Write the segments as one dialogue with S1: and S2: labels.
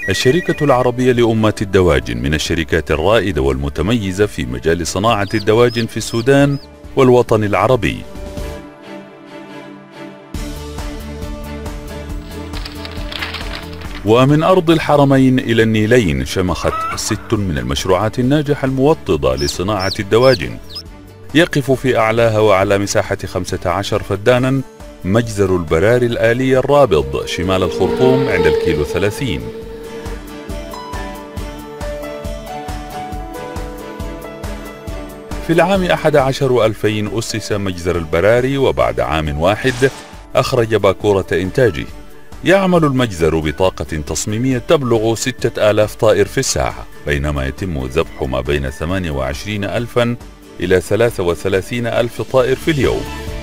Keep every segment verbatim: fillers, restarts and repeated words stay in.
S1: الشركة العربية لأمات الدواجن من الشركات الرائدة والمتميزة في مجال صناعة الدواجن في السودان والوطن العربي. ومن أرض الحرمين إلى النيلين شمخت ست من المشروعات الناجحة الموطدة لصناعة الدواجن، يقف في أعلاها وعلى مساحة خمسة عشر فدانا مجزر البراري الآلي الرابض شمال الخرطوم عند الكيلو ثلاثين. في العام أحد عشر وألفين أسس مجزر البراري، وبعد عام واحد أخرج باكورة إنتاجه. يعمل المجزر بطاقة تصميمية تبلغ ستة آلاف طائر في الساعة، بينما يتم ذبح ما بين ثمانية وعشرين ألفا إلى ثلاثة وثلاثين ألف طائر في اليوم.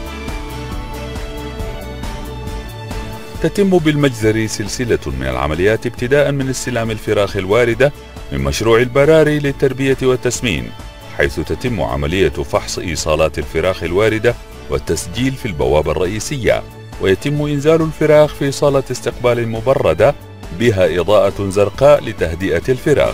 S1: تتم بالمجزر سلسلة من العمليات ابتداء من استلام الفراخ الواردة من مشروع البراري للتربية والتسمين، حيث تتم عملية فحص إيصالات الفراخ الواردة والتسجيل في البوابة الرئيسية، ويتم إنزال الفراخ في صالة استقبال مبردة بها إضاءة زرقاء لتهدئة الفراخ.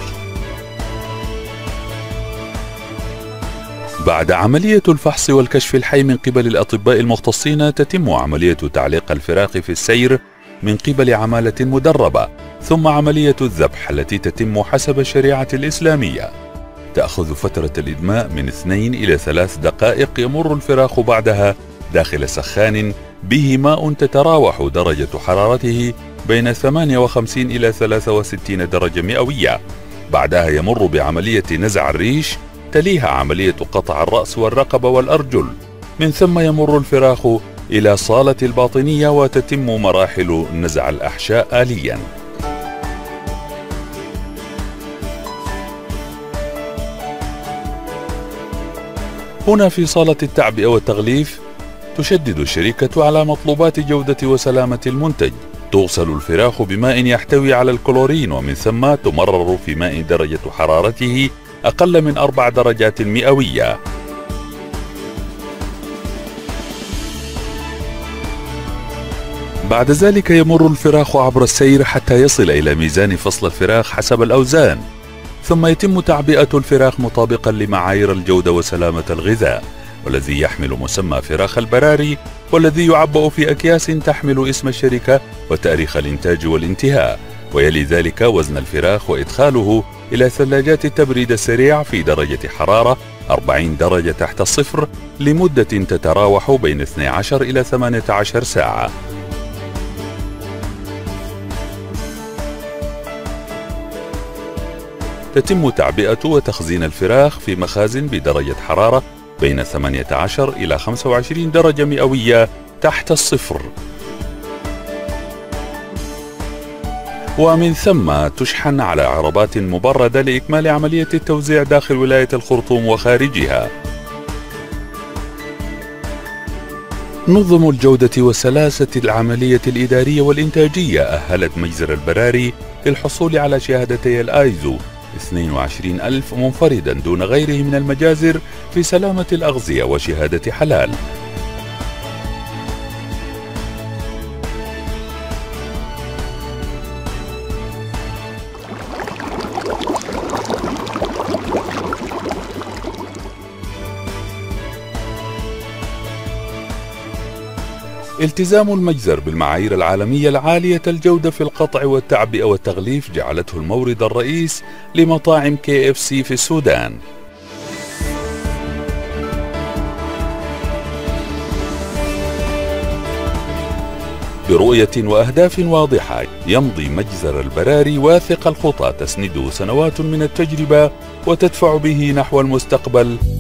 S1: بعد عملية الفحص والكشف الحي من قبل الأطباء المختصين، تتم عملية تعليق الفراخ في السير من قبل عمالة مدربة، ثم عملية الذبح التي تتم حسب الشريعة الإسلامية. تأخذ فترة الإدماء من اثنين إلى ثلاث دقائق. يمر الفراخ بعدها داخل سخان به ماء تتراوح درجة حرارته بين ثمانية وخمسين إلى ثلاثة وستين درجة مئوية. بعدها يمر بعملية نزع الريش، تليها عملية قطع الرأس والرقبة والأرجل. من ثم يمر الفراخ إلى صالة الباطنية، وتتم مراحل نزع الأحشاء آليا. هنا في صالة التعبئة والتغليف تشدد الشركة على مطلوبات جودة وسلامة المنتج. تغسل الفراخ بماء يحتوي على الكلورين، ومن ثم تمرر في ماء درجة حرارته أقل من أربع درجات مئوية. بعد ذلك يمر الفراخ عبر السير حتى يصل إلى ميزان فصل الفراخ حسب الأوزان، ثم يتم تعبئة الفراخ مطابقا لمعايير الجودة وسلامة الغذاء، والذي يحمل مسمى فراخ البراري، والذي يعبأ في أكياس تحمل اسم الشركة وتاريخ الإنتاج والانتهاء. ويلي ذلك وزن الفراخ وإدخاله إلى ثلاجات التبريد السريع في درجة حرارة أربعين درجة تحت الصفر لمدة تتراوح بين اثنتي عشرة إلى ثمانية عشر ساعة. تتم تعبئة وتخزين الفراخ في مخازن بدرجة حرارة بين ثمانية عشر إلى خمسة وعشرين درجة مئوية تحت الصفر، ومن ثم تشحن على عربات مبردة لإكمال عملية التوزيع داخل ولاية الخرطوم وخارجها. نظم الجودة وسلاسة العملية الإدارية والإنتاجية أهلت مجزر البراري للحصول على شهادتي الآيزو اثنين وعشرين ألف منفردا دون غيره من المجازر في سلامة الأغذية وشهادة حلال. التزام المجزر بالمعايير العالمية العالية الجودة في القطع والتعبئة والتغليف جعلته المورد الرئيس لمطاعم كي إف سي في السودان. برؤية وأهداف واضحة يمضي مجزر البراري واثق الخطى تسنده سنوات من التجربة وتدفع به نحو المستقبل